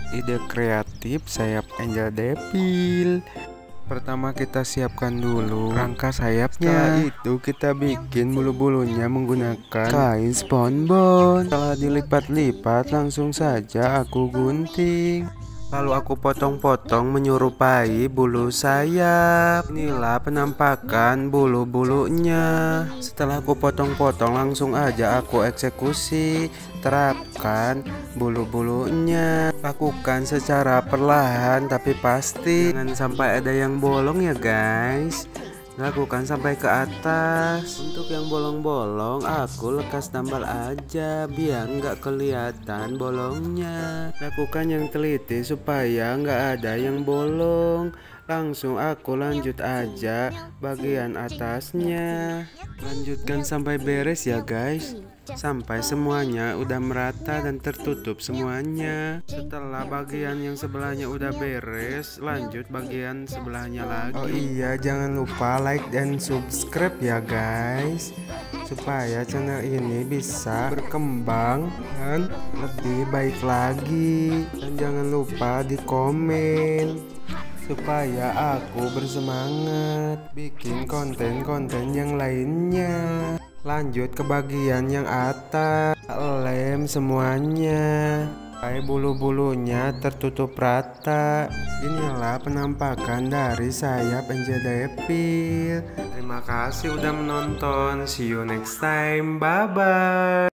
Ide kreatif sayap angel devil. Pertama kita siapkan dulu rangka sayapnya. Setelah itu kita bikin bulu-bulunya menggunakan kain SpongeBob. Setelah dilipat-lipat langsung saja aku gunting. Lalu aku potong-potong menyerupai bulu sayap. Inilah penampakan bulu-bulunya. Setelah aku potong-potong langsung aja aku eksekusi. Terapkan bulu-bulunya. Lakukan secara perlahan tapi pasti. Jangan sampai ada yang bolong ya guys. Lakukan sampai ke atas. Untuk yang bolong-bolong aku lekas tambal aja biar nggak kelihatan bolongnya. Lakukan yang teliti supaya nggak ada yang bolong. Langsung aku lanjut aja bagian atasnya. Lanjutkan sampai beres ya guys. Sampai semuanya udah merata dan tertutup semuanya. Setelah bagian yang sebelahnya udah beres, lanjut bagian sebelahnya lagi. Oh iya, jangan lupa like dan subscribe ya guys, supaya channel ini bisa berkembang dan lebih baik lagi. Dan jangan lupa di komen supaya aku bersemangat bikin konten-konten yang lainnya. Lanjut ke bagian yang atas, lem semuanya sampai bulu-bulunya tertutup rata. Inilah penampakan dari sayap angel devil. Terima kasih udah menonton. See you next time. Bye bye.